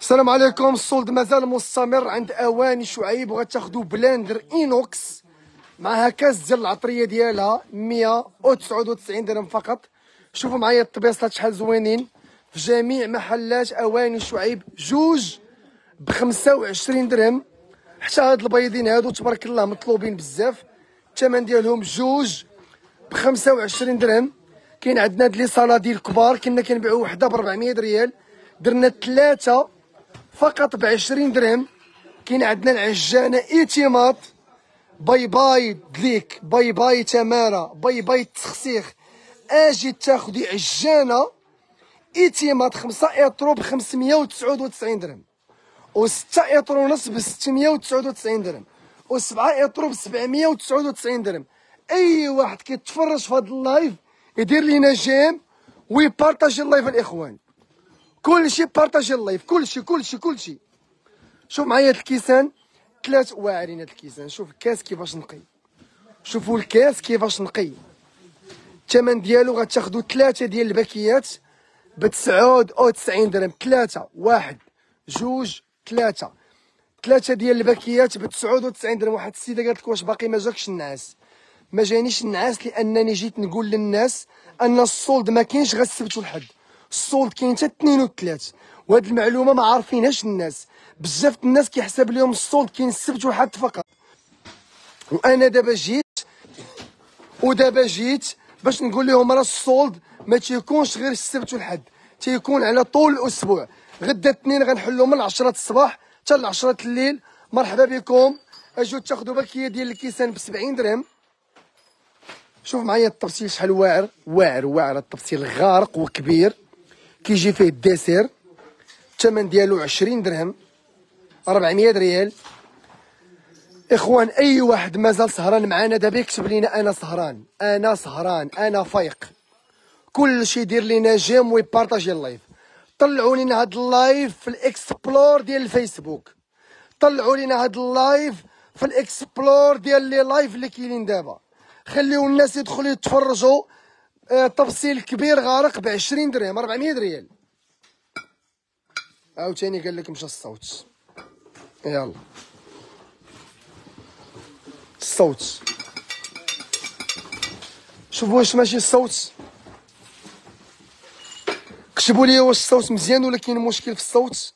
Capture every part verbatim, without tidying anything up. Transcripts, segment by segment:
السلام عليكم. السولد مازال مستمر عند اواني شعيب، وغتاخدوا بلاندر اينوكس معها كاس ديال العطريه ديالها مية وتسعة وتسعين درهم فقط. شوفوا معايا الطبيصات شحال زوينين في جميع محلات اواني شعيب، جوج ب خمسة وعشرين درهم. حتى هاد البيضين هادو تبارك الله مطلوبين بزاف، الثمن ديالهم جوج ب خمسة وعشرين درهم. كاين عندنا هاد لي صناديل كبار كنا كنبيعو وحده ب أربعمية ريال، درنا ثلاثه فقط ب عشرين درهم. كاين عندنا العجانه ايتيمات، باي باي دليك، باي باي تماره، باي باي التخسيخ. اجي تاخدي عجانه ايتيمات خمسة ايطرو ب خمسمية وتسعة وتسعين درهم، و6 ايطرو ونص ب ستمية وتسعة وتسعين درهم، و7 ايطرو ب سبعمية وتسعة وتسعين درهم. اي واحد كيتفرج في هذا اللايف يدير لينا جيم ويبارطاجي اللايف الاخوان، كلشي بارطاجي اللايف، كلشي كلشي كلشي. شوف معايا هاد الكيسان، ثلاث واعرين هاد الكيسان. شوف الكاس كيفاش نقي، شوفوا الكاس كيفاش نقي. الثمن ديالو غتاخدو ثلاثه ديال الباكيات ب تسعة وتسعين درهم. ثلاثه، واحد جوج ثلاثه، ثلاثه ديال الباكيات ب تسعة وتسعين درهم. واحد السيده قالت لك واش باقي ما جاكش النعاس؟ ما جانيش النعاس لانني جيت نقول للناس ان السولد ما كاينش غير السبت والحد، السولد كاين حتى الاثنين والثلاث، وهاد المعلومه ما عارفينهاش الناس. بزاف الناس كيحسب لهم السولد كاين السبت والحد فقط. وانا دابا جيت ودابا جيت باش نقول لهم راه السولد ما تيكونش غير السبت والحد، تيكون على طول الاسبوع. غدا الاثنين غنحلو من عشرة الصباح حتى ل عشرة الليل. مرحبا بكم، اجيو تاخذوا باكيه ديال الكيسان ب سبعين درهم. شوف معايا الطبسيل شحال واعر واعر واعر، الطبسيل غارق وكبير كيجي فيه الديسير. الثمن ديالو عشرين درهم، أربعمية ريال. اخوان اي واحد مازال سهران معانا دابا يكتب لينا انا سهران، انا سهران، انا فايق. كلشي يدير لينا جيم ويبارطاجي اللايف. طلعوا لينا هاد اللايف في الاكسبلور ديال الفيسبوك، طلعوا لينا هاد اللايف في الاكسبلور ديال لي لايف اللي كاينين دابا. خليو الناس يدخلوا يتفرجوا. آه تفصيل كبير غارق ب عشرين درهم، أربعمية ريال. عاوتاني قال لك مشى الصوت، يلا الصوت. شوفوا واش ماشي الصوت، كتبوا لي واش الصوت مزيان ولا كاين مشكل في الصوت.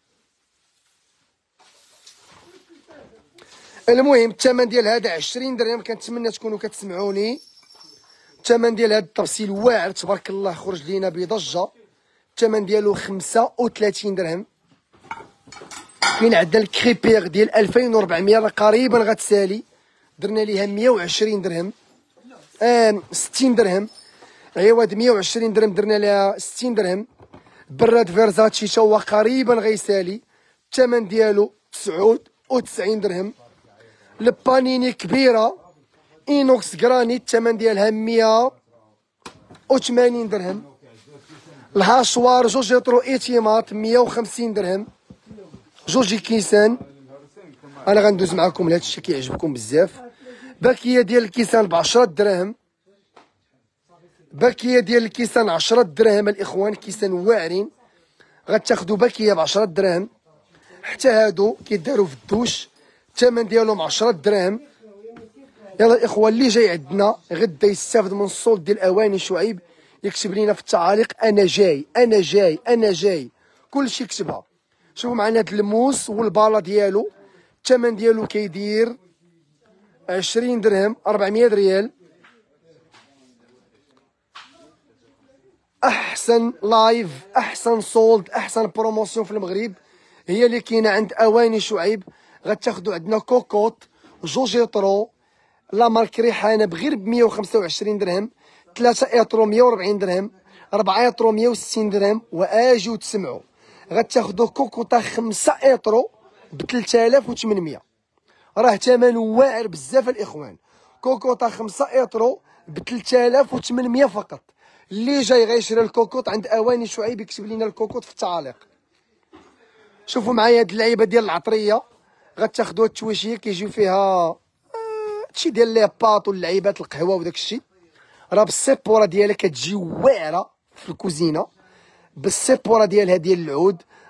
المهم الثمن ديال هذا عشرين درهم، كنتمنى تكونوا كتسمعوني. الثمن ديال هذا الطبسيل واعر تبارك الله، خرج لينا بضجه. الثمن ديالو خمسة وثلاثين درهم. كاين عندنا الكريبيغ ديال ألفين وأربعمية راه قريبا غتسالي، درنا ليها مية وعشرين درهم، آه ستين درهم. عوض مية وعشرين درهم درنا لها ستين درهم. براد فيرزاتشي تا هو قريبا غيسالي، الثمن ديالو تسعة وتسعين درهم. البانيني كبيره اينوكس جرانيت، الثمن ديالها مية وثمانين درهم. الهاشوار جوج يطرو ايتيمات مية وخمسين درهم، جوج كيسان. انا غندوز معكم لهذا الشيء كيعجبكم بزاف. باكيه ديال الكيسان ب عشرة دراهم، باكيه ديال الكيسان عشرة دراهم الاخوان، كيسان واعرين. غتاخدوا باكيه ب عشرة دراهم. حتى هادو كيداروا في الدوش، الثمن ديالهم عشرة دراهم. يلا الاخوان اللي جاي عندنا غدا يستافد من السولد ديال اواني شعيب يكتب لينا في التعاليق انا جاي انا جاي انا جاي، كلشي يكتبها. شوفوا معنا هاد الموس والبالا ديالو، الثمن ديالو كيدير عشرين درهم، أربعمية ريال. احسن لايف، احسن سولد، احسن بروموسيون في المغرب هي اللي كاينه عند اواني شعيب. غتاخدوا عندنا كوكوط جوج يطرو لا مارك ريحانه بغير ب مية وخمسة وعشرين درهم، ثلاثة ايطرو مية وأربعين درهم، أربعة ايطرو مية وستين درهم. واجيو تسمعوا غتاخدوا كوكوطا خمسة ايطرو ب ثلاثة آلاف وثمنمية، راه ثمن واعر بزاف الاخوان. كوكوطا خمسة ايطرو ب ثلاثة آلاف وثمنمية فقط. اللي جاي غيشري الكوكوط عند اواني شعيب يكتب لينا الكوكوط في التعاليق. شوفوا معايا هاد اللعيبه ديال العطريه، غتاخدوها التويشيه كيجيو فيها هادشي ديال لي باط واللعيبات القهوه وداك الشيء. راه بالسيبوره ديالها كتجي واعره في الكوزينه، بالسيبوره ديالها ديال العود،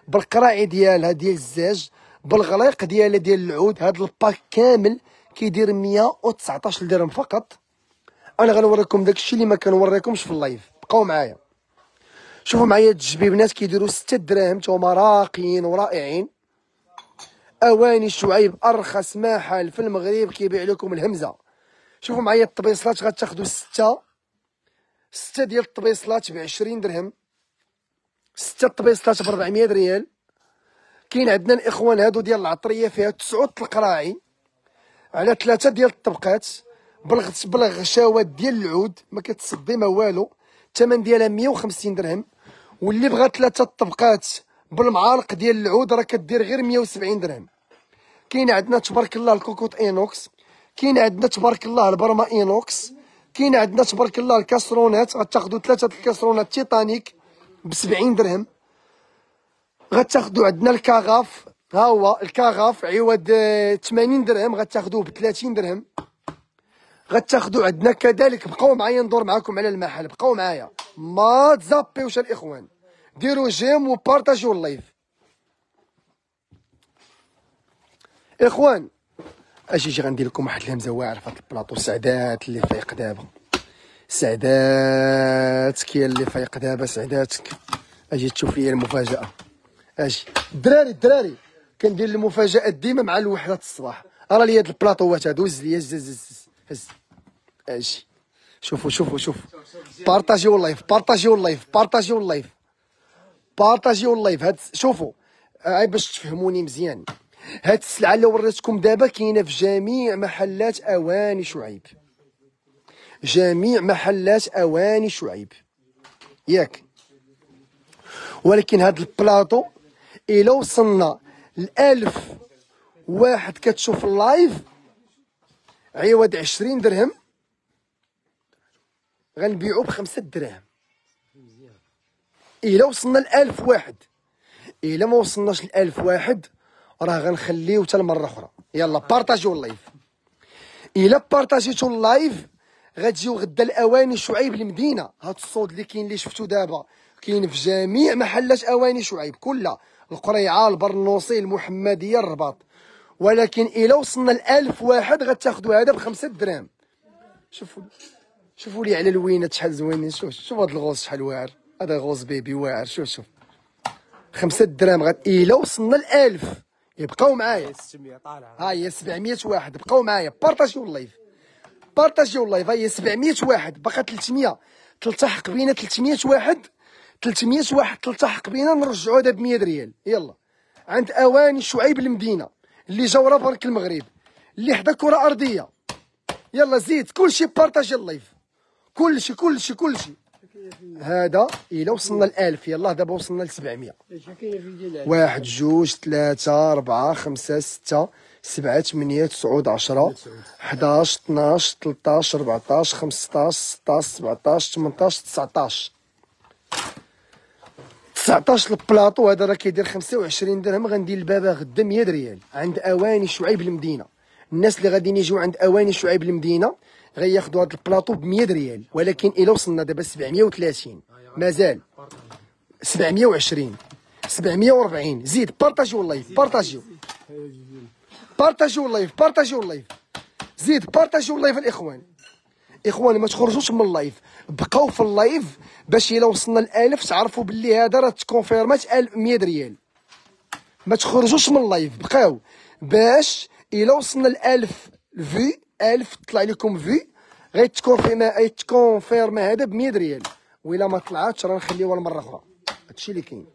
بالقراعي ديالها ديال الزاج، بالغليق ديالها ديال العود. هاد الباك كامل كيدير مية وتسعطاش درهم فقط. انا غنوريكم داكشي اللي ما كنوريكمش في اللايف، بقاو معايا. شوفوا معايا هاد الجبيبنات كيديروا ستة دراهم، تا هما راقيين ورائعين. اواني شعيب ارخص محل في المغرب كيبيع لكم الهمزه. شوفوا معايا الطبيصلات، غتاخدوا ستة ستة ديال الطبيصلات ب عشرين درهم، ستة طبيصلات ب أربعمية ريال. كاين عندنا الاخوان هادو ديال العطريه فيها تسعود القراعي على ثلاثه ديال الطبقات بالغشاوات ديال العود، ما كتصدي ما والو. الثمن ديالها مية وخمسين درهم. واللي بغى ثلاثه الطبقات بالمعالق ديال العود راه كدير غير مية وسبعين درهم. كاين عندنا تبارك الله الكوكوط اينوكس، كاين عندنا تبارك الله البرما اينوكس، كاين عندنا تبارك الله الكاسرونات. غتاخدوا ثلاثه الكاسرونات تيتانيك ب سبعين درهم. غتاخدوا عندنا الكاغاف، ها هو الكاغاف عوض ثمانين درهم غتاخدوه ب ثلاثين درهم. غتاخدوا عندنا كذلك، بقاو معايا ندور معاكم على المحل، بقاو معايا ما تزابيوش الاخوان، ديروا جيم وبارطاجيو اللايف. اخوان اجي جي غندير لكم واحد الهمزه واعره في هاد البلاطو. سعدات اللي فايق دابا، سعداتك يا اللي فايق دابا، سعداتك. اجي تشوف لي المفاجاه. اجي الدراري الدراري كندير المفاجات ديما مع الوحده الصباح. راه لي هاد البلاطوات هادو، هز لي هز هز هز. اجي شوفوا شوفوا شوفوا، بارطاجيو اللايف، بارطاجيو اللايف، بارطاجيو اللايف، بارطاجيو اللايف. هاد شوفوا هاي باش تفهموني مزيان. هاد السلعه اللي وريتكم دابا كاينه في جميع محلات اواني شعيب، جميع محلات اواني شعيب ياك. ولكن هاد البلاطو الا وصلنا لألف واحد كتشوف اللايف عوض عشرين درهم غنبيعو بخمسة دراهم. الا وصلنا لألف واحد، الا ما وصلناش لألف واحد راه غنخليو حتى المره اخرى. يلا بارطاجيو اللايف. الا بارطاجيتو اللايف غتجيو غدا الاواني شعيب المدينه. هاد الصوت اللي كاين اللي شفتو دابا كاين في جميع محلات اواني شعيب كلها، القريعه، البرنوصي، المحمديه، الرباط. ولكن الا وصلنا لألف واحد غتاخدو هذا بخمسة دراهم. شوفوا شوفوا لي على الوينات شحال زوينين. شوف شوف هاد الغوص شحال واعر، هذا غوص بيبي واعر. شوف شوف خمسة دراهم غد الا وصلنا لألف. يبقاو معايا، ها هي سبعمية واحد. بقاو معايا بارطاجيو اللايف، بارطاجيو اللايف. ها هي سبعمية واحد، باقا ثلاثمية تلتحق بينا. ثلاثمية واحد، ثلاثمية واحد تلتحق بينا، نرجعو هذا ب مية ريال. يلا عند اواني شعيب المدينه اللي جاوره برك المغرب اللي حدا كره ارضيه. يلا زيد كلشي بارطاجي اللايف، كلشي كلشي كلشي. هذا الا وصلنا لألف. يلا دابا وصلنا لسبعمية. واحد جوج ثلاثة أربعة خمسة ستة سبعة ثمانية تسعود عشرة حداش اثناش ثلاثطاش أربعطاش خمسطاش ستطاش سبعطاش ثمنطاش تسعطاش تسعطاش. البلاطو هذا راه كيدير خمسة وعشرين درهم. غندير البابا غدا مية ريال عند اواني شعيب المدينه. الناس اللي غاديين يجيو عند اواني شعيب المدينه غياخدوا هذا البلاطو ب مية ريال. ولكن الا وصلنا دابا سبعمية وثلاثين مازال سبعمية وعشرين سبعمية وأربعين. زيد بارطاجيو اللايف، بارطاجيو بارطاجيو اللايف، بارطاجيو اللايف. زيد بارطاجيو اللايف الاخوان. اخواني ما تخرجوش من اللايف، بقاو في اللايف باش الا وصلنا لألف تعرفوا باللي هذا راه تكونفيرمات مية ريال. ما تخرجوش من اللايف، بقاو باش الا وصلنا لألف في ألف طلع لكم في غيتكونفيرما غيتكونفيرما هذا ب مية ريال. وإلا ما طلعاتش راه نخليوها لمره اخرى. هادشي اللي كاين.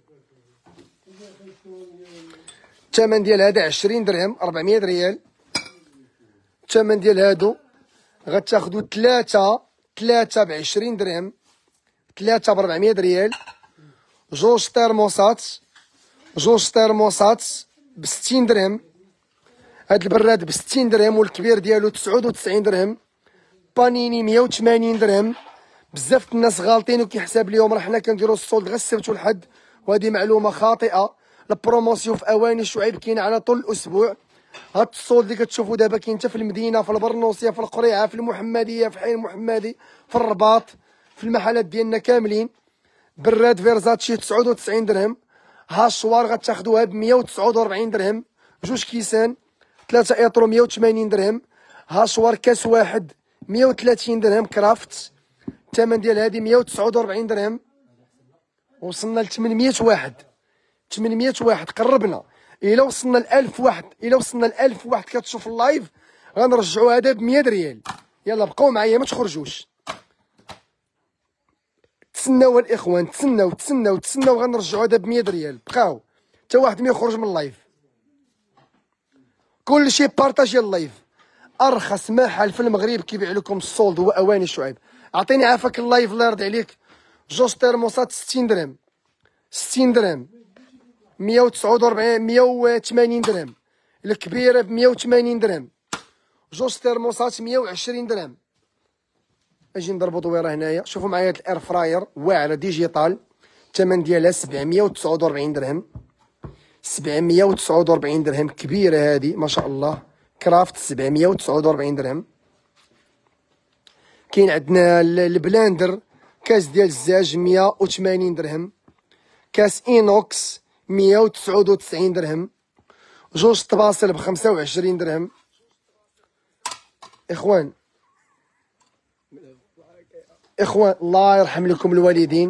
الثمن ديال هذا عشرين درهم أربعمية ريال. الثمن ديال هادو غتاخدو ثلاثة ثلاثة بعشرين درهم، ثلاثة بربعمية ريال. جوج ترموسات جوج ترموسات بستين درهم. هاد البراد بستين درهم والكبير ديالو تسعود وتسعين درهم. بانيني مية وثمانين درهم. بزاف الناس غالطين وكيحساب ليهم راه حنا كنديرو السولد غير السبت والحد، وهذه معلومه خاطئه. البروموسيون في اواني شعيب كاين على طول الاسبوع. هاد الصولد اللي كتشوفوا دابا كاين حتى في المدينه، في البرنوسيه، في القريعه، في المحمديه، في حي المحمدي، في الرباط، في المحلات ديالنا كاملين. براد فيرزاتشي تسعود وتسعين درهم. هاشوار غتاخدوها ب مية وتسعود وربعين درهم، جوج كيسان ثلاثة اطرو مية وثمانين درهم. هاشوار كاس واحد مية وثلاثين درهم كرافت، الثمن ديال هادي مية وتسعود وربعين درهم. وصلنا ل ثمنمية واحد، ثمنمية واحد قربنا. الا وصلنا ل ألف واحد، الا وصلنا ل ألف واحد كتشوف اللايف غنرجعو هذا ب مية ريال. يلا بقاو معايا ما تخرجوش، تسناو الاخوان، تسناو تسناو تسناو غنرجعو هذا ب مية ريال. بقاو حتى واحد ما يخرج من اللايف، كلشي بارطاجي اللايف. ارخص محل في المغرب كيبيع لكم السولد هو اواني شعيب. عطيني عافاك اللايف الله يرضي عليك. جوج ترموسات ستين درهم، ستين درهم، مية وتسعود وربعين مية وثمانين درهم. الكبيره ب مية وثمانين درهم، جوج ترموسات مية وعشرين درهم. اجي نضربو دويره هنايا. شوفوا معايا هاد الاير فراير واعره ديجيتال، الثمن ديالها سبعمية وتسعود وربعين درهم، سبعمية وتسعود وربعين درهم. كبيره هادي ما شاء الله، كرافت سبعمية وتسعود وربعين درهم. كاين عندنا البلاندر كاس ديال الزاج مية وثمانين درهم، كاس اينوكس مية وتسعود وتسعين درهم، جوج طباصل ب خمسة وعشرين درهم. اخوان اخوان الله يرحم لكم الوالدين،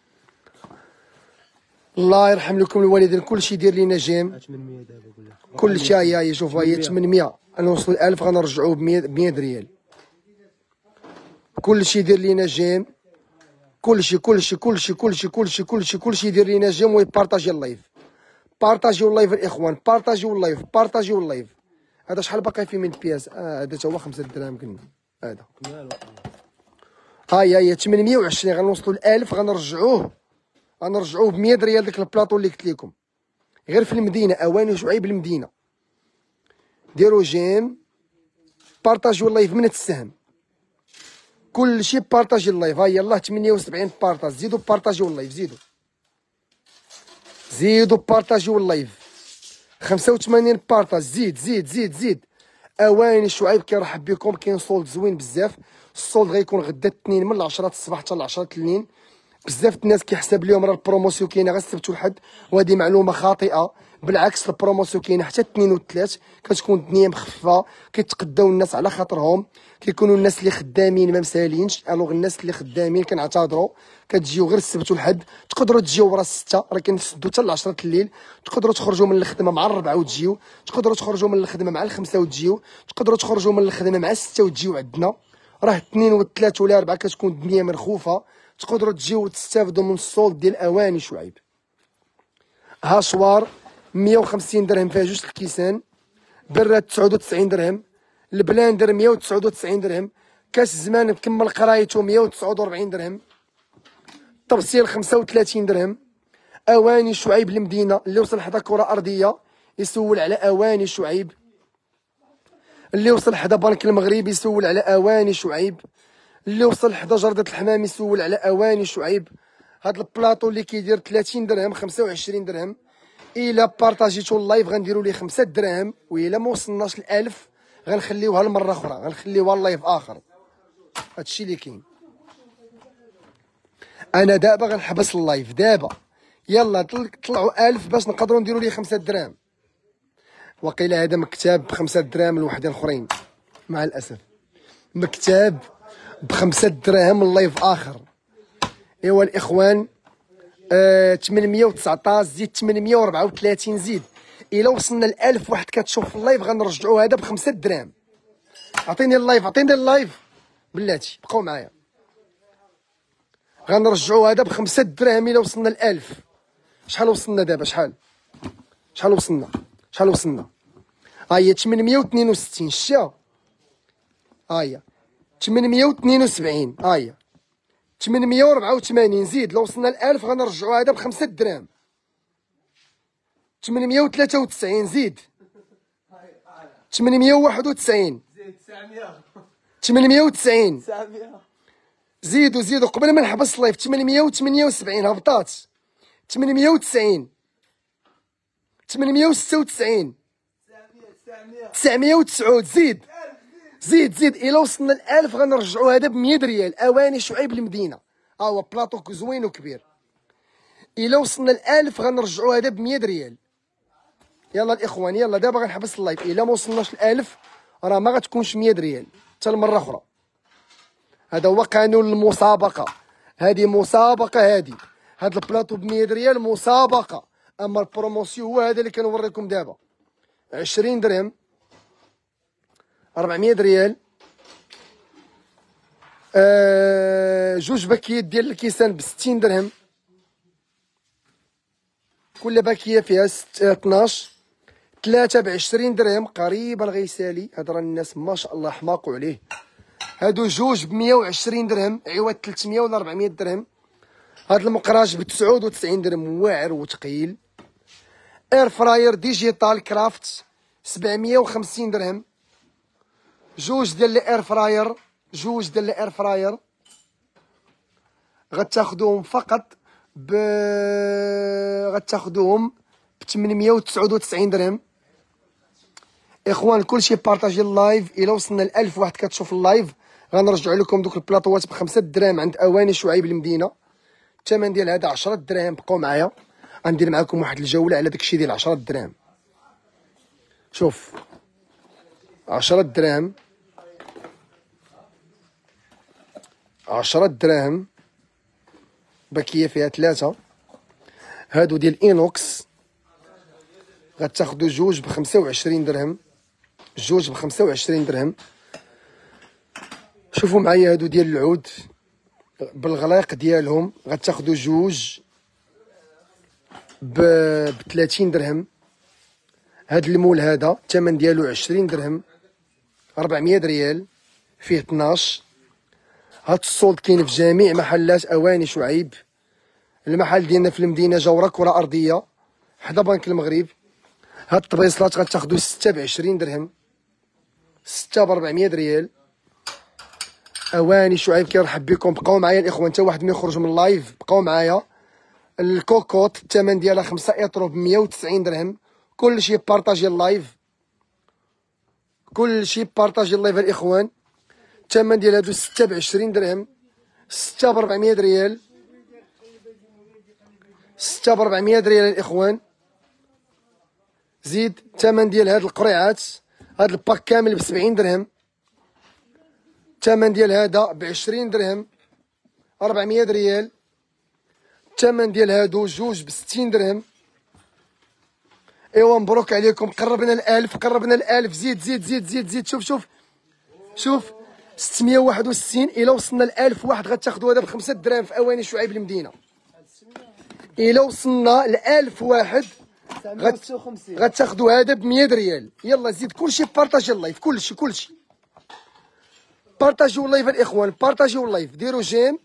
الله يرحم لكم الوالدين. كلشي يدير لينا جيم، كلشي. هيا هيا شوفوا هي ثمنمية، نوصلوا ل ألف غنرجعوه ب مية ريال. كلشي يدير لينا جيم، كلشي كلشي كلشي كلشي كلشي كلشي كلشي يدير لينا جيم ويبارطاجي اللايف. بارطاجيو اللايف الاخوان، بارطاجيو اللايف، بارطاجيو اللايف. هذا شحال باقي فيه من بياس؟ اه هذا تا هو خمسة دراهم قلنا هذا. هاي هاي ثمنمية وعشرين غنوصلوا ل ألف غنرجعوه، غنرجعوه ب مية ريال. داك البلاطو اللي قلت لكم غير في المدينه، اواني شعيب المدينه. ديروا جيم، بارطاجيو اللايف من السهم، كلشي بارطاجي اللايف. ها يلاه ثمانية وسبعين بارطاج، زيدوا بارطاجيو اللايف، زيدوا زيدوا بارطاجيو اللايف. خمسة وثمانين بارطاج، زيد زيد زيد زيد. اواني شعيب كيرحب بكم. كاين سولد زوين بزاف. السولد غيكون غدا الاثنين من العشرة الصباح حتى العشرة الليل. بزاف الناس كيحسب لهم راه البروموسيون كاينه غير السبت والحد، وهذه معلومه خاطئه. بالعكس البروموسيون كاينه حتى الاثنين والثلاث، كتكون الدنيا مخففه، كيتقداو الناس على خاطرهم. كيكونوا الناس اللي خدامين ما مسالينش. الوغ الناس اللي خدامين كنعتذروا، كتجيو غير السبت والحد. تقدروا تجيو ورا السته، راه كنسدوا حتى العشرة الليل. تقدروا تخرجوا من الخدمه مع الربعه وتجيو، تقدروا تخرجوا من الخدمه مع الخمسه وتجيو، تقدروا تخرجوا من الخدمه مع السته وتجيو عندنا. راه اثنين والثلاث ولا اربعه كتكون الدنيا مرخوفه. تقدروا تجيو وتستافدوا من السولد ديال اواني شعيب. هاشوار مية وخمسين درهم فيها جوج الكيسان، براد تسعود وتسعين درهم، البلاندر مية وتسعود وتسعين درهم، كاس زمان مكمل قرايته مية وتسعود وربعين درهم، طبسيل خمسة وثلاثين درهم. اواني شعيب المدينه اللي وصل حدا كره ارضيه يسول على اواني شعيب، اللي وصل حدا بنك المغرب يسول على اواني شعيب، اللي وصل حدا جردة الحمام يسول على اواني شعيب. هاد البلاطو اللي كيدير ثلاثين درهم خمسة وعشرين درهم. الا بارطاجيتو اللايف غنديروا ليه خمسة دراهم، والا ما وصلناش ل ألف غنخليوها لمره اخرى، غنخليوها اللايف اخر. هادشي اللي كاين. انا دابا غنحبس اللايف دابا. يلا طلعوا ألف باش نقدروا نديروا ليه خمسة دراهم. وقيلا هذا مكتاب بخمسة دراهم لوحدين اخرين، مع الاسف مكتاب بخمسة دراهم اللايف اخر. ايوا الاخوان آه ثمنمية وتسعطاش زيد ثمنمية وأربعة وثلاثين زيد. الا وصلنا ل ألف واحد كتشوف في اللايف غنرجعوا هذا بخمسة دراهم. عطيني اللايف، عطيني اللايف بلاتي، بقاو معايا. غنرجعوا هذا بخمسة دراهم الا وصلنا ل ألف. شحال وصلنا دابا؟ شحال شحال وصلنا؟ شحال وصلنا؟ ها هي ثمنمية واثنين وستين. شتيها؟ ها هي ثمنمية واثنين وسبعين. ها هي ثمنمية وأربعة وثمانين زيد. لو وصلنا ل ألف غنرجعوا هذا بخمسة دراهم. ثمنمية وثلاثة وتسعين زيد. ثمنمية وواحد وتسعين زيد. ثمنمية وتسعين زيدوا زيدوا قبل ما نحبس اللايف. ثمنمية وثمانية وسبعين هبطات. ثمنمية وتسعين ثمنمية وستة وتسعين تسعمية وتسعود زيد زيد زيد. الا وصلنا ل ألف غنرجعوا هذا ب مية ريال. اواني شعيب المدينه. ها هو بلاطو زوين وكبير. الا وصلنا ل ألف غنرجعوا هذا ب مية ريال. يلا الاخوان يلا دابا غنحبس اللايف. الا ما وصلناش ل ألف راه ما غتكونش مية ريال حتى المره اخرى. هذا هو قانون المسابقه. هذه مسابقه. هذه هاد البلاطو ب مية ريال مسابقه. اما البروموسيون هو هذا اللي كنوريكم دابا. عشرين درهم، أربعمية ريال، آه جوج باكيات ديال الكيسان ب ستين درهم. كل باكيه فيها ست اثناش. ثلاثة ب عشرين درهم قريبا غيسالي. هاد راه الناس ما شاء الله حماقوا عليه. هادو جوج ب مية وعشرين درهم عوض ثلاثمية ولا أربعمية درهم. هاد المقراج ب تسعة وتسعين درهم واعر وثقيل. اير فراير ديجيتال كرافت سبعمية وخمسين درهم. جوج ديال الاير فراير جوج ديال الاير فراير غتاخدوهم فقط ب غتاخدوهم ب ثمنمية وتسعة وتسعين درهم. اخوان كلشي بارطاجي اللايف. الا وصلنا ل ألف واحد كتشوف اللايف غنرجعوا لكم دوك البلاطوات بخمسة دراهم عند اواني شعيب المدينه. الثمن ديال هذا عشرة دراهم. بقاو معايا غندير معكم واحد الجوله على داكشي ديال عشرة دراهم. شوف عشرة دراهم عشرة دراهم باكيه فيها ثلاثه. هادو ديال اينوكس غتاخدو جوج بخمسة وعشرين درهم. جوج بخمسة وعشرين درهم. شوفوا معايا هادو ديال العود بالغلاق ديالهم غتاخدو جوج ب ثلاثين درهم. هاد المول هذا الثمن ديالو عشرين درهم. أربعمية ريال فيه اثناش. هاد الصولد كاين في جميع محلات اواني شعيب. المحل ديالنا في المدينه جوره كره ارضيه حدا بنك المغرب. هاد الطبيصلات غتاخدو ستة بعشرين درهم. ستة بربعمية ريال. اواني شعيب كيرحب بكم. بقاو معايا الاخوان حتى واحد ما يخرج من اللايف. بقاو معايا. الكوكوط الثمن ديالها خمسة اطرو ب مية وتسعين درهم. كلشي بارطاجي اللايف. كلشي بارطاجي اللايف الاخوان. الثمن ديال هادو ستة بعشرين درهم. ستة بربعمية ريال. ستة بربعمية ريال الاخوان. زيد الثمن ديال هاد القريعات. هاد الباك كامل بسبعين درهم. الثمن ديال هذا بعشرين درهم. أربعمية ريال. الثمن ديال هادو جوج بستين درهم. ايوا مبروك عليكم. قربنا الألف قربنا الألف. زيد زيد زيد زيد زيد. شوف شوف شوف ستمية وواحد وستين. الا وصلنا لألف واحد غتاخدو هذا بخمسة دراهم في اواني شعيب المدينه. الا وصلنا لألف واحد غت... غتاخدو هذا ب مية ريال. يلا زيد كلشي بارطاجي اللايف. كلشي كلشي بارطاجيو اللايف الاخوان. بارطاجيو اللايف. ديروا جيم.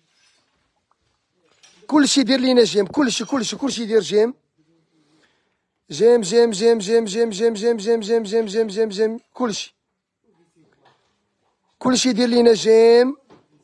كلشي دير لينا جيم. كلشي كلشي كلشي دير جيم. جيم جيم جيم جيم جيم جيم جيم جيم جيم جيم جيم جيم جيم. كلشي كلشي دير لينا جيم.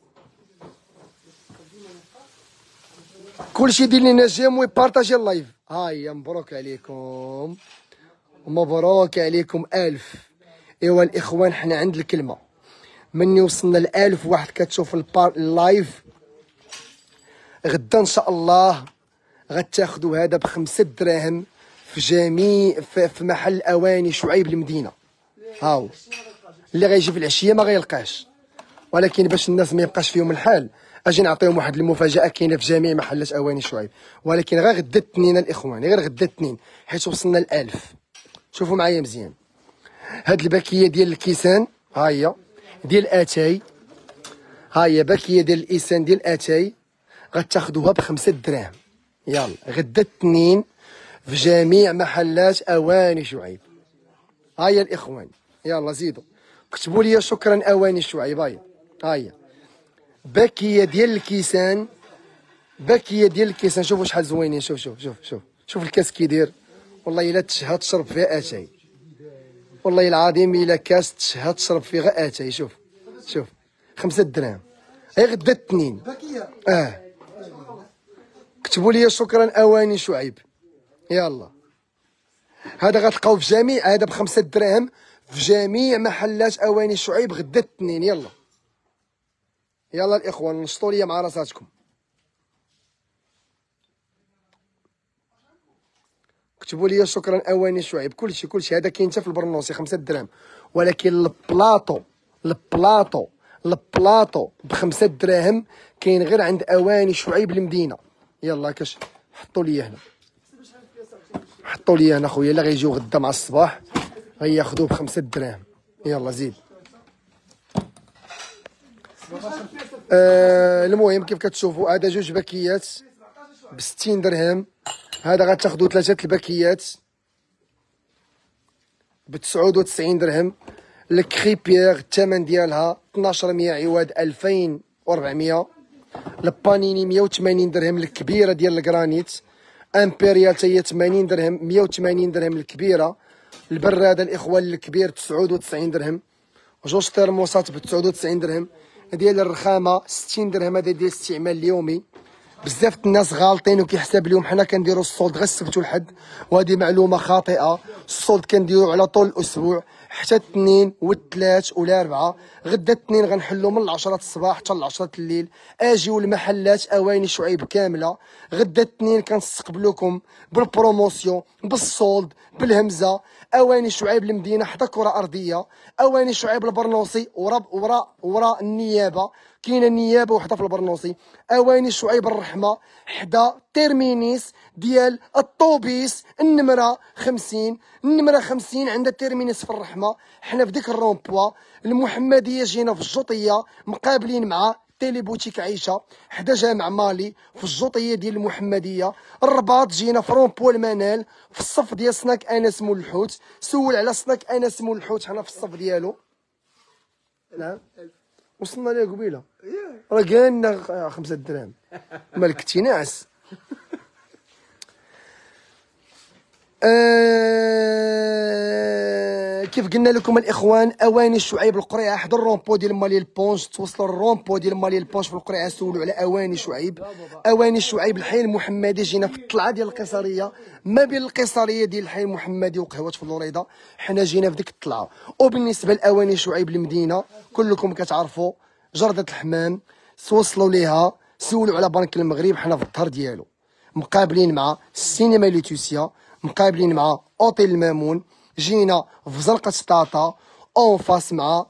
كلشي دير لينا جيم ويبارطاجي اللايف. هاهي مبروك عليكم. مبروك عليكم ألف. ايوا الاخوان حنا عند الكلمه. مني وصلنا لألف واحد كتشوف البار اللايف غدا ان شاء الله غتاخدو هذا بخمسة دراهم في جميع في, في محل اواني شعيب المدينه. هاو اللي غيجي في العشيه ما غيلقاش. ولكن باش الناس ما يبقاش فيهم الحال اجي نعطيهم واحد المفاجاه كاينه في جميع محلات اواني شعيب. ولكن غير غدا الاثنين الاخوان غير غدا الاثنين حيت وصلنا لألف. شوفوا معايا مزيان. هاد الباكيه ديال الكيسان ها هي ديال اتاي. ها هي باكيه ديال الإيسان ديال اتاي غتاخدوها بخمسة دراهم. يلا غدا الاثنين في جميع محلات اواني شعيب. ها هي الاخوان. يلا زيدوا كتبوا لي شكرا اواني شعيب. هاهي هاهي باكيه ديال الكيسان. باكيه ديال الكيسان. شوفوا شحال زوينين. شوف شوف شوف شوف شوف الكاس كي داير. والله الا تشهى تشرب فيها اتاي. والله العظيم الا كاس تشهى تشرب فيه غير اتاي. شوف شوف خمسة دراهم. هي غدا الاثنين. باكيه اه كتبوا لي شكرا اواني شعيب. يلا هذا غتلقاو في جميع هذا بخمسة دراهم في جميع محلات اواني شعيب غدا الاثنين. يلا يلا الاخوان نشطوا ليا مع راساتكم. كتبوا لي شكرا اواني شعيب. كلشي كلشي هذا كاين حتى في البرنوسي خمسة دراهم، ولكن البلاطو البلاطو البلاطو بخمسة دراهم كاين غير عند اواني شعيب المدينه. يلا كاش حطوا لي هنا، حطوا لي هنا خويا اللي غيجيو غدا مع الصباح غياخذوه بخمسة دراهم. يلا زيد. آه المهم كيف كتشوفوا هذا جوج باكيات بستين درهم، هذا غتاخذوا ثلاثة الباكيات بتسعود وتسعين درهم. الكريبيير الثمن ديالها اثناش مية عواد ألفين وربعمية. البانيني مية وثمانين درهم الكبيره ديال الكرانيت. امبيريال حتى هي ثمانين درهم مية وثمانين درهم الكبيره. البراده الاخوان الكبير تسعود وتسعين درهم. جوج ترموسات ب تسعود وتسعين درهم. ديال الرخامه ستين درهم، هذا ديال الاستعمال اليومي. بزاف الناس غالطين وكيحسب لهم حنا كنديروا الصولد غير السبت والحد، وهذه معلومه خاطئه. الصولد كنديروا على طول الاسبوع حتى الاثنين والثلاث والاربعاء. غدا الاثنين غنحلوا من العشرة الصباح حتى العشرة الليل. اجيو المحلات اواني شعيب كامله. غدا الاثنين كنستقبلوكم بالبروموسيون بالصولد بالهمزه. اواني شعيب المدينه حدا كره ارضيه. اواني شعيب البرنوسي ورا ورا ورا النيابه، كاينه النيابه وحده في البرنوسي. اواني شعيب الرحمه حدا تيرمينيس ديال الطوبيس النمره خمسين. النمره خمسين عندها تيرمينيس في الرحمه. حنا في ديك الرومبوا المحمديه جينا في الجوطيه مقابلين مع تيلي بوتيك عيشه حدا جامع مالي في الجوطيه ديال المحمديه. الرباط جينا في رومبوا المنال في الصف ديال سناك انس مول الحوت. سول على سناك انس مول الحوت حنا في الصف ديالو. نعم وصلنا ليه قبيله راه قالنا خمسة دراهم مالك ناعس. آه كيف قلنا لكم الاخوان اواني شعيب القريعه حدا الرومبو ديال مالي البونج. توصلوا الرومبو ديال مالي البونج في القريعه سولوا على اواني شعيب. اواني شعيب الحي المحمدي جينا في الطلعه ديال القيصريه ما بين القيصريه ديال الحي المحمدي وقهوه فلوريدا. حنا جينا في ديك الطلعه. وبالنسبه لاواني شعيب المدينه كلكم كتعرفوا جرده الحمام توصلوا ليها سولوا على بنك المغرب. حنا في الظهر ديالو مقابلين مع السينما ليتوسيا مقابلين مع اوتيل المامون. جينا في زنقه طاطا اون فاس مع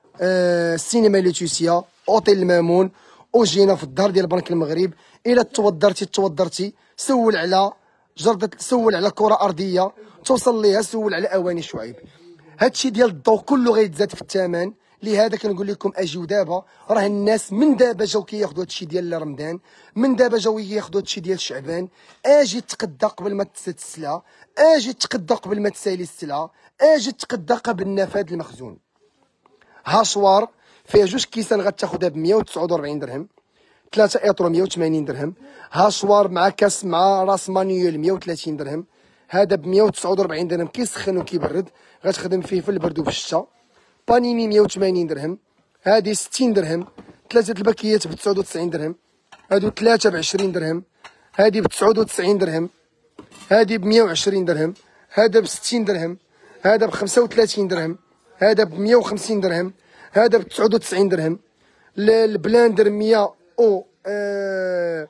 آه السينما ليتوسيا اوتيل المامون. وجينا في الدار ديال بنك المغرب. الا توضرتي توضرتي سول على جردة، سول على كره ارضيه توصل ليها، سول على اواني شعيب. هادشي ديال الضوء كله غيتزاد في الثمن. لهذا كنقول لكم اجيو دابا. راه الناس من دابا جاو كياخذوا هادشي ديال رمضان، من دابا جاو ياخذوا هادشي ديال شعبان. اجي تقدى قبل ما تسد السلعه، اجي تقدى قبل ما تسالي السلعه، اجي تقدى قبل نفاذ المخزون. هاشوار فيها جوج كيسان غتاخذها ب مية وتسعود وأربعين درهم، ثلاثة ايطرو مية وثمانين درهم. هاشوار مع كاس مع راس مانيول مية وثلاثين درهم. هذا ب مية وتسعود وأربعين درهم كيسخن وكيبرد غتخدم فيه في البرد وفي الشتا. بانيني مية وثمانين درهم. هذه ستين درهم. ثلاثة الباكيات ب تسعود وتسعين درهم. هادو ثلاثة ب عشرين درهم. هذه ب تسعود وتسعين درهم. هذه ب مية وعشرين درهم. هذا ب ستين درهم. هذا ب خمسة وثلاثين درهم. هذا ب مية وخمسين درهم. هذا ب تسعود وتسعين درهم. البلاندر مية و آه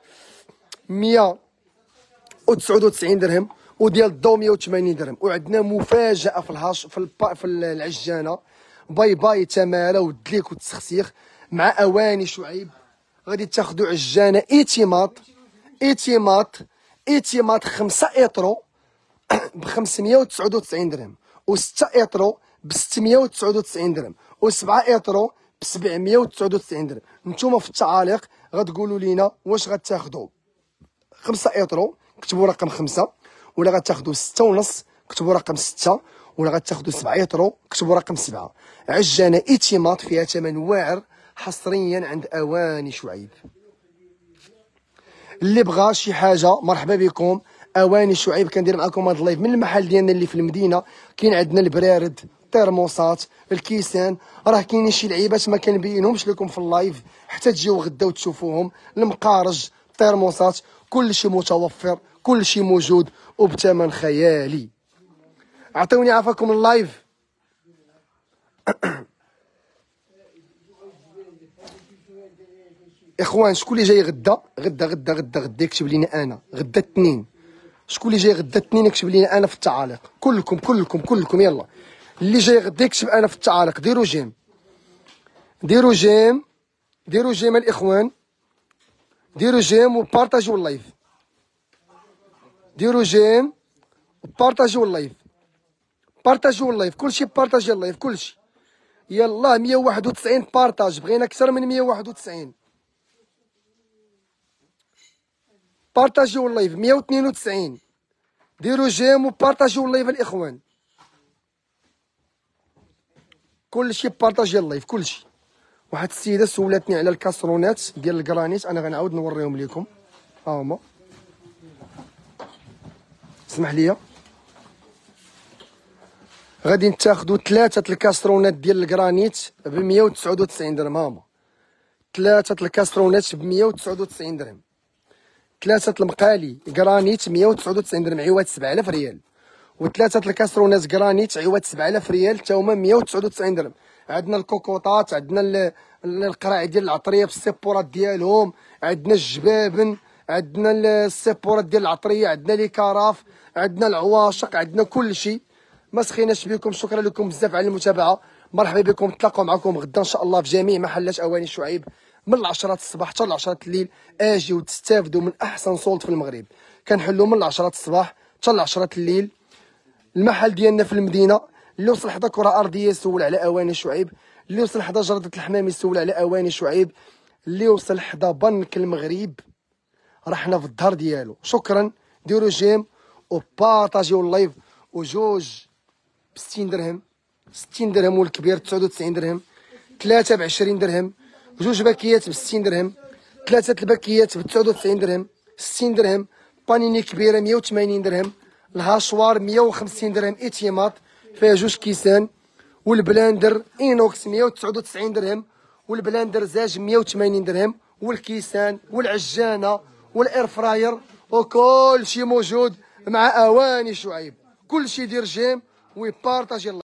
مية وتسعود وتسعين درهم. وديال الضو مية وثمانين درهم. وعندنا مفاجأة في الهاش في الب... في العجانة. باي باي تماره ودليك والتسخسيخ مع اواني شعيب. غادي تاخذوا عجانه ايتيماط ايتيماط ايتيماط خمسة ايطرو ب خمسمية وتسعود وتسعين درهم، وستة ايطرو ب ستمية وتسعود وتسعين درهم، وسبعة ايطرو ب سبعمية وتسعود وتسعين درهم. نتوما في التعاليق غتقولوا لينا واش غتاخذوا خمسة ايطرو كتبوا رقم خمسة، ولا غتاخذوا ستة ونص كتبوا رقم ستة، ولا غتاخذوا سبعة ايطرو كتبوا رقم سبعة. عجانه ايتيماط فيها ثمن واعر حصريا عند اواني شعيب. اللي بغى شي حاجه مرحبا بكم. اواني شعيب كندير معكم هذا اللايف من المحل ديالنا اللي في المدينه. كاين عندنا البرارد، الترموسات، الكيسان، راه كاينين شي لعيبات ما كنبينهمش لكم في اللايف حتى تجيو غدا وتشوفوهم. المقارج، الترموسات، كل شيء متوفر، كل شيء موجود وبثمن خيالي. عطيوني عافاكم اللايف. اخوان شكون اللي جاي غدا غدا غدا غدا غدا يكتب لينا انا غدا الاثنين شكون اللي جاي غدا الاثنين يكتب لي انا في التعاليق، كلكم كلكم كلكم يلا. اللي جاي غدا يكتب انا في التعاليق. ديروا جيم ديروا جيم ديروا جيم الاخوان، ديروا جيم وبارطاجيو اللايف، ديروا جيم وبارطاجيو اللايف، بارطاجيو اللايف، كلشي بارطاجي اللايف كلشي. يلا مية وواحد وتسعين بارطاج، بغينا اكثر من مية وواحد وتسعين. بارطاجيو اللايف مية واثنين وتسعين. ديروا جيم وبارطاجيو اللايف الاخوان، كلشي بارطاجي اللايف كلشي. واحد السيده سولاتني على الكاسرونات ديال الكرانيت، انا غنعاود نوريهم لكم. ها هما، اسمح لي. غادي نتاخذوا ثلاثه الكاسرونات ديال الكرانيت ب مية وتسعة وتسعين درهم. ها هما ثلاثه الكاسرونات ب مية وتسعة وتسعين درهم، ثلاثه المقالي كرانيت مية وتسعة وتسعين درهم عوض سبعة آلاف ريال، وثلاثه الكاسرونات كرانيت عوض سبعة آلاف ريال حتى هما مية وتسعة وتسعين درهم. عندنا الكوكوطات، عندنا القراع ديال العطريه بالسيبورات ديالهم، عندنا الجبابن، عندنا السيبورات ديال العطريه، عندنا لي كراف، عندنا العواشق، عندنا كل شيء. ما سخيناش بكم، شكرا لكم بزاف على المتابعه. مرحبا بكم، نتلاقاو معكم غدا ان شاء الله في جميع محلات اواني شعيب من العشرات الصباح حتى العشرات الليل. اجيو تستافدوا من احسن صولت في المغرب. كنحلوا من العشرات الصباح حتى العشرات الليل. المحل ديالنا في المدينه، اللي وصل حدا كره ارضيه يسول على اواني شعيب، اللي وصل حدا جرده الحمام يسول على اواني شعيب، اللي وصل حدا بنك المغرب راه حنا في الظهر ديالو. شكرا، ديروا جيم وبارطاجيو اللايف. وجوج ب ستين درهم، ستين درهم، والكبير تسعة وتسعين درهم، ثلاثة ب عشرين درهم، جوج باكيات ب ستين درهم، ثلاثة الباكيات ب تسعة وتسعين درهم، ستين درهم، بانيني كبيرة مية وثمانين درهم، الهاشوار مية وخمسين درهم اتيمات فيها جوج كيسان، والبلاندر اينوكس مية وتسعة وتسعين درهم، والبلاندر زاج مية وثمانين درهم، والكيسان والعجانة والاير فراير وكل شيء موجود مع اواني شعيب. كل شيء دير جيم ويبارطاجي.